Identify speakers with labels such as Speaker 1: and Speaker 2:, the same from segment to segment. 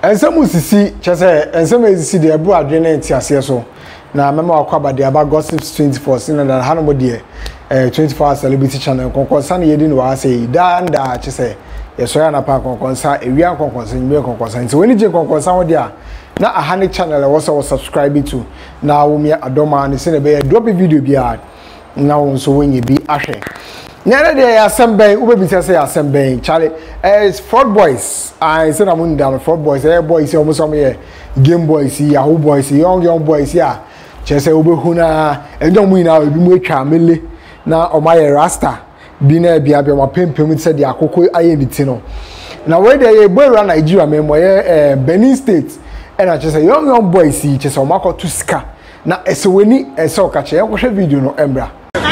Speaker 1: Ensem sisi chese ensem sisi de ebu adwene entiase so na mema wakwa de aba gossips 24 sin na hanom de 24 celebrity channel konkonsa na yedi ni wa say da chese yeso ya na pa konkonsa ewia konkonsa nyi konkonsa nti weni je konkonsa ho de a na ahane channel e wo so subscribe to na wo me adoma ni sin be drop video bia na wo so wonye bi ahwe Nyere de assemble ubebi say assemble Charlie is Fraud Boys I say na mun down Fraud Boys boys almost some here Game Boys Yahoo Boys young boys here chese ubehu na endom mu na obi mu atwa mele na omaye rasta bi na bia ma pempem say de akoko aye biti no na we de boy Nigeria memo Benin State and I chese young boys chese omakoto sika na eseweni ese okache yakwohwe video no embra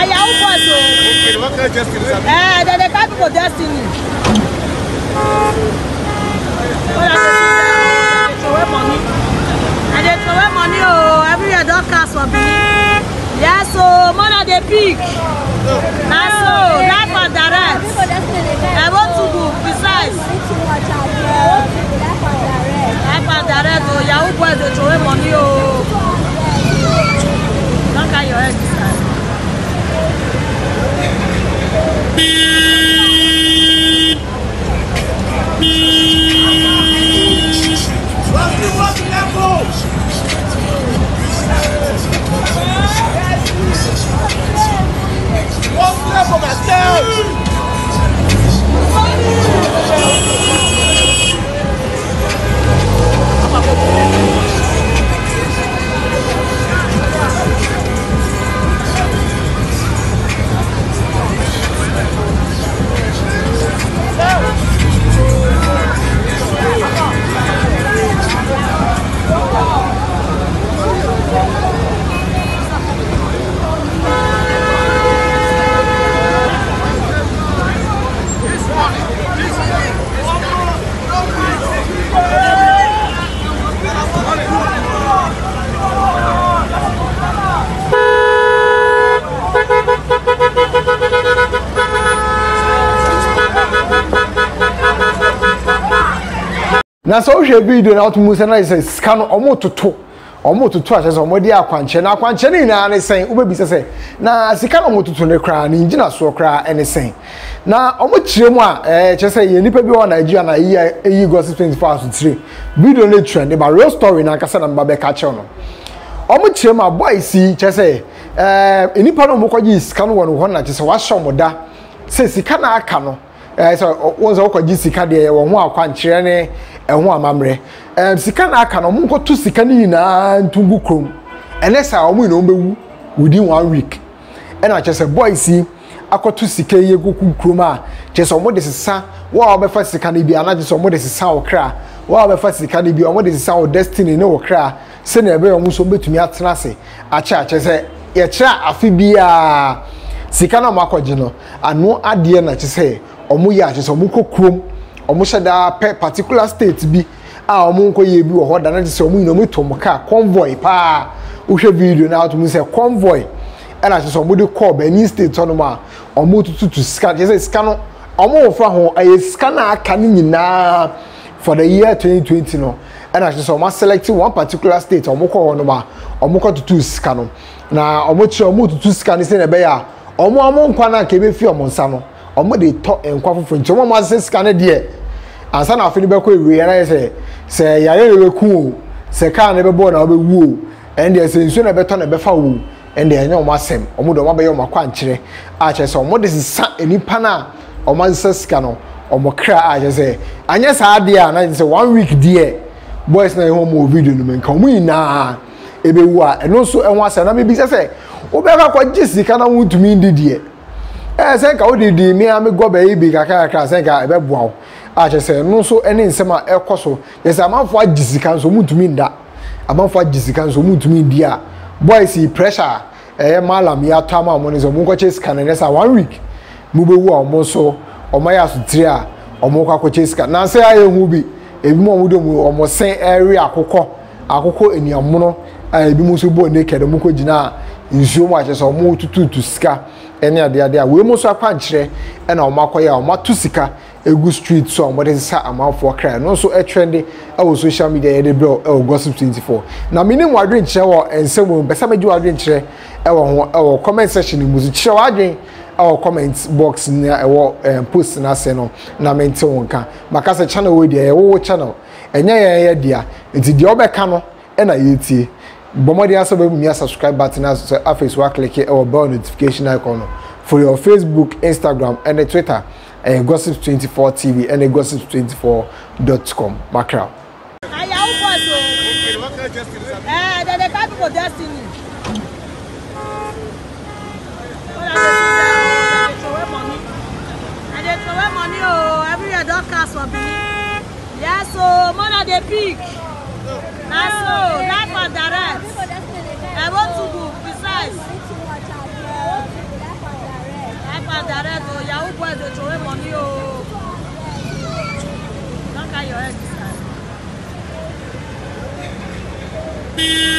Speaker 2: What destiny?
Speaker 3: They can't for destiny. Money. And they throw money, every year don't cast for me. Yeah, so more than they pick. That's so, life and direct. I want to go, besides. Life and direct, Yahoo boys, they throw money, Don't carry your head this time.
Speaker 1: Na so hwe video na otumu se na say sika no omototo achese omodi akwanche na akwanche ni na ne sen ubebi se na sika no omototo ne kra ni ngina so kra ene sen na omochire mu a chese ye nipa bi wa Nigeria na yi gossip 24 3 video na trend ba real story na kasa na mba ka che no omochire mu boys chese enipa no mokoji sika no wo na chese wa hye omoda se sika na aka no so wonzo okoji sika de wo ho akwanche ne ehun amamre sika na aka no munko to sika ni na ntungu krom enesa omu ina ombewu within 1 week ena chese boys akoto sika ye goku krom a chese omo de sesa wa obefa sika ni bia na chese omo de sesa okra wa obefa sika ni bia omo de sesa o destiny ne okra se na ebe omo so betumi atena se acha chese ye kira afi bia sika na makoje no anu ade na chese omo ya chese omo kokrom omo sheda pe particular state bi a omo nko ye bi wo hoda na se omo ino meto mo ka convoy pa wo video na to mu se convoy na se omo de call Benin state no ma omo tutu scan je se scan no omo ofra ho aye scan na aka ni nyina for the year 2020 no na se omo select one particular state omo call no ma omo ko tutu scan no na omo chi omo tutu scan se na be ya omo nkwa na ka be fi omo nsa no omo de to enkwa fofo nti omo ma se scan de ansa na afini be ko ewe na se yare we ku se ka na be bo na be wu and there se nsu na be to na be fa wu and there nya omo asem omo do ma be yo makwa nkyere a che se omo de sa enipa na omo se scan no omo kra a che se anya sa ade a na se 1 week there boys na ho mo video no men ka omo ina ebe wu a eno so enwa se na me bi se obe ka kwa jisika na wutumi ndidie se ka odidi mi am go be ibi kaka se ka ebe boa a che se no so ene nsema ekoso yes amanfo agisika so mutumi nda amanfo agisika so mutumi ndia boys pressure Mallam ya tama mo ne so mo ko che sika ne sa 1 week mu be wu a mo so o ma ya so tiri a o mo ko che sika na se aye hu bi ebi mo do mu o mo sen area akoko eniamono ebi mo so bo naked mo ko gina nsuo mo a che so mo tutu sika ene ade a we mo so akwa nkyere ena o makoya o matu sika egu street song what is sa amafo cry no so e trend social media dey bro gossip 24 na minim wadwen kire wo ensem be sa meju wadwen kire wo comment section ni muzu kire wadwen comment box na post na se no na mente wonka maka se channel we dey wo channel enya ye dia nti de obeka no e na yetie bomodi aso be mu subscribe button as so afis wa click e bell notification icon for your Facebook, Instagram and Twitter Gossip 24 TV and gossip24.com Macra.
Speaker 3: They can't for destiny. And they throw money, every year don't cast for me. Yes, so more than big. That's so, life and direct. I want to go besides. Life and direct, Yahoo boys, they throw money, Don't carry your head this time.